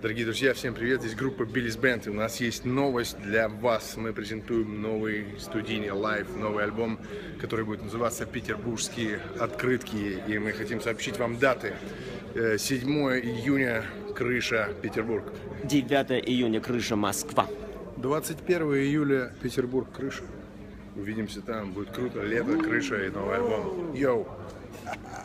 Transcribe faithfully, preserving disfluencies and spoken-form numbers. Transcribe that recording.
Дорогие друзья, всем привет! Здесь группа Billy's Band. И у нас есть новость для вас. Мы презентуем новый студийный лайв, новый альбом, который будет называться «Петербургские открытки». И мы хотим сообщить вам даты. седьмое июня Крыша, Петербург. девятое июня Крыша, Москва. двадцать первое июля Петербург, Крыша. Увидимся там, будет круто. Лето, Крыша и новый альбом. Йоу!